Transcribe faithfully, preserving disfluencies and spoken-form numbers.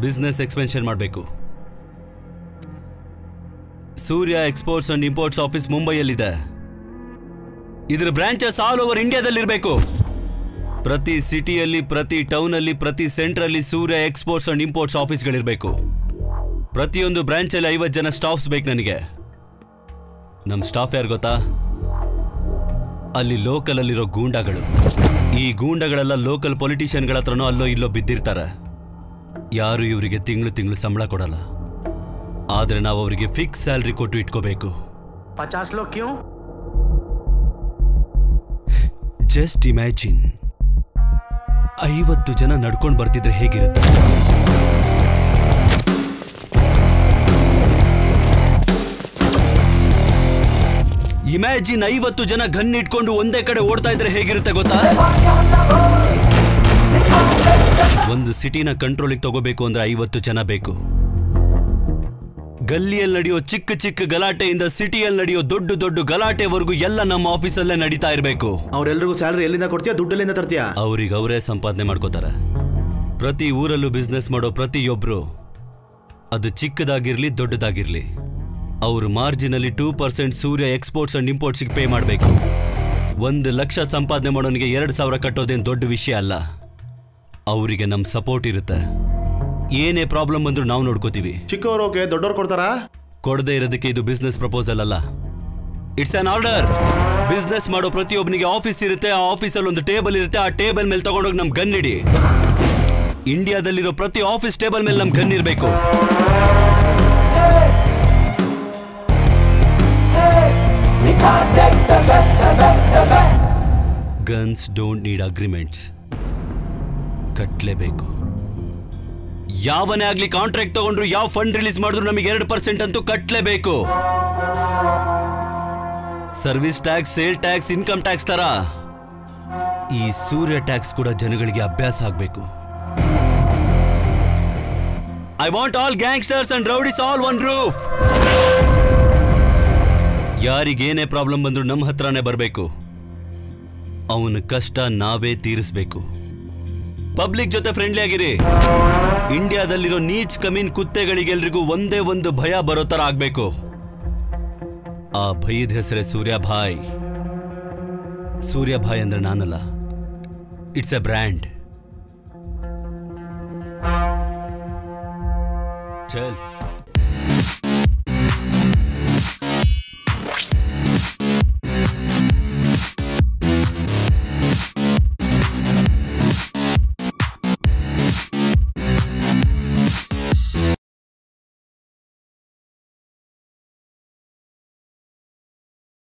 Business expansion ಮಾಡಬೇಕು. Surya exports and imports office ಮುಂಬೈಯಲ್ಲಿದೆ. ಇದರ ಬ್ರಾಂಚಸ್ ಆಲ್ ಓವರ್ ಇಂಡಿಯಾದಲ್ಲಿರಬೇಕು. ಪ್ರತಿ ಸಿಟಿಯಲ್ಲಿ, ಪ್ರತಿ ಟೌನಲ್ಲಿ, ಪ್ರತಿ ಸೆಂಟ್ರಲ್ಲಿ ಸೂರ್ಯ ಎಕ್ಸ್ಪೋರ್ಟ್ಸ್ ಅಂಡ್ ಇಂಪೋರ್ಟ್ಸ್ ಆಫೀಸ್ಗಳಿರಬೇಕು. ಪ್ರತಿಯೊಂದು ಬ್ರಾಂಚಲ್ಲಿ ಐವತ್ತು ಜನ ಸ್ಟಾಫ್ಸ್ ಬೇಕು ನನಗೆ. ನಮ್ಮ ಸ್ಟಾಫ್ ಯಾರು ಗೊತ್ತಾ? ಅಲ್ಲಿ ಲೋಕಲ್ ಅಲ್ಲಿರೋ ಗೂಂಡಾಗಳು. ಈ ಗೂಂಡಗಳೆಲ್ಲ ಲೋಕಲ್ ಪೊಲಿಟಿಷಿಯನ್ಗಳ ಹತ್ರನೋ ಅಲ್ಲೋ ಇಲ್ಲೋ ಬಿದ್ದಿರ್ತಾರೆ. ಯಾರು ಇವರಿಗೆ ತಿಂಗಳು ತಿಂಗಳು ಸಂಬಳ ಕೊಡಲ್ಲ. ಆದ್ರೆ ನಾವು ಅವರಿಗೆ ಫಿಕ್ಸ್ ಸ್ಯಾಲರಿ ಕೊಟ್ಟು ಇಟ್ಕೋಬೇಕು. ಪಚಾಸ್ ಲೋಗ್ ಕ್ಯೂ? ಜಸ್ಟ್ ಇಮ್ಯಾಜಿನ್, ಐವತ್ತು ಜನ ನಡ್ಕೊಂಡು ಬರ್ತಿದ್ರೆ ಹೇಗಿರುತ್ತೆ? ಇಮ್ಯಾಜಿನ್ ಐವತ್ತು ಜನ ಗನ್ ಇಟ್ಕೊಂಡು ಒಂದೇ ಕಡೆ ಓಡ್ತಾ ಇದ್ರೆ ಹೇಗಿರುತ್ತೆ ಗೊತ್ತಾ? ಒಂದು ಸಿಟಿನ ಕಂಟ್ರೋಲಿಗೆ ತಗೋಬೇಕು ಅಂದ್ರೆ ಐವತ್ತು ಜನ ಬೇಕು. ಗಲ್ಲಿಯಲ್ಲಿ ನಡೆಯೋ ಚಿಕ್ಕ ಚಿಕ್ಕ ಗಲಾಟೆಯಿಂದ ಸಿಟಿಯಲ್ಲಿ ನಡೆಯೋ ದೊಡ್ಡ ದೊಡ್ಡ ಗಲಾಟೆವರೆಗೂ ಎಲ್ಲ ನಮ್ಮ ಆಫೀಸಲ್ಲೇ ನಡೀತಾ ಇರಬೇಕು. ಅವರೆಲ್ಲರಿಗೂ ಸ್ಯಾಲರಿ ಎಲ್ಲಿಂದ ಕೊಡ್ತೀಯಾ? ದುಡ್ಡಲ್ಲಿಂದ ತರ್ತೀಯಾ? ಅವ್ರಿಗೆ ಅವರೇ ಸಂಪಾದನೆ ಮಾಡ್ಕೋತಾರೆ. ಪ್ರತಿ ಊರಲ್ಲೂ ಬಿಸ್ನೆಸ್ ಮಾಡೋ ಪ್ರತಿಯೊಬ್ರು, ಅದು ಚಿಕ್ಕದಾಗಿರ್ಲಿ ದೊಡ್ಡದಾಗಿರ್ಲಿ, ಅವರು ಮಾರ್ಜಿನಲ್ಲಿ two percent Surya exports and ಇಂಪೋರ್ಟ್ಸ್ಗೆ ಪೇ ಮಾಡಬೇಕು. ಒಂದು ಲಕ್ಷ ಸಂಪಾದನೆ ಮಾಡೋನಿಗೆ ಎರಡು ಸಾವಿರ ಕಟ್ಟೋದೇನು ದೊಡ್ಡ ವಿಷಯ ಅಲ್ಲ. ಅವರಿಗೆ ನಮ್ಮ ಸಪೋರ್ಟ್ ಇರುತ್ತೆ. ಏನೇ ಪ್ರಾಬ್ಲಮ್ ಬಂದ್ರು ನಾವು ನೋಡ್ಕೋತೀವಿ. ಚಿಕ್ಕವರು ಓಕೆ, ದೊಡ್ಡವ್ರು ಕೊಡ್ತಾರಾ? ಕೊಡದೇ ಇರೋದಕ್ಕೆ ಇದು ಬಿಸ್ನೆಸ್ ಪ್ರಪೋಸಲ್ ಅಲ್ಲ, ಇಟ್ಸ್ ಆನ್ ಆರ್ಡರ್. ಬಿಸ್ನೆಸ್ ಮಾಡೋ ಪ್ರತಿಯೊಬ್ಬನಿಗೆ ಆಫೀಸ್ ಇರುತ್ತೆ. ಆ ಆಫೀಸಲ್ಲಿ ಒಂದು ಟೇಬಲ್ ಇರುತ್ತೆ. ಆ ಟೇಬಲ್ ಮೇಲೆ ತಗೊಂಡೋಗಿ ನಮ್ ಗನ್ ಇಡಿ. ಇಂಡಿಯಾದಲ್ಲಿರೋ ಪ್ರತಿ ಆಫೀಸ್ ಟೇಬಲ್ ಮೇಲೆ ನಮ್ ಗನ್ ಇರಬೇಕು. Guns don't need agreements. ಕಟ್ಲೇಬೇಕು. ಯಾವನೇ ಆಗ್ಲಿ ಕಾಂಟ್ರಾಕ್ಟ್ ತಗೊಂಡ್ರು, ಯಾವ ಫಂಡ್ ರಿಲೀಸ್ ಮಾಡಿದ್ರು ನಮಗೆ ಎರಡು ಪರ್ಸೆಂಟ್ ಅಂತೂ ಕಟ್ಲೇಬೇಕು. Service tax, sale tax, income tax ತರ ಈ ಸೂರ್ಯ ಟ್ಯಾಕ್ಸ್ ಕೂಡ ಜನಗಳಿಗೆ ಅಭ್ಯಾಸ ಆಗ್ಬೇಕು. I want all gangsters and rowdies all one roof. ಯಾರಿಗೇನೇ ಪ್ರಾಬ್ಲಮ್ ಬಂದ್ರು ನಮ್ಮ ಹತ್ರನೇ ಬರಬೇಕು. ಅವನ ಕಷ್ಟ ನಾವೇ ತೀರಿಸಬೇಕು. ಪಬ್ಲಿಕ್ ಜೊತೆ ಫ್ರೆಂಡ್ಲಿ ಆಗಿರಿ. ಇಂಡಿಯಾದಲ್ಲಿರೋ ನೀಚ್ ಕಮೀನ್ ಕುತ್ತೆಗಳಿಗೆಲ್ರಿಗೂ ಒಂದೇ ಒಂದು ಭಯ ಬರೋ ತರ ಆಗ್ಬೇಕು. ಆ ಭಯದ ಹೆಸರೇ ಸೂರ್ಯಭಾಯ್. ಸೂರ್ಯಭಾಯ್ ಅಂದ್ರೆ ನಾನಲ್ಲ, ಇಟ್ಸ್ ಎ ಬ್ರ್ಯಾಂಡ್. ಚಲ್.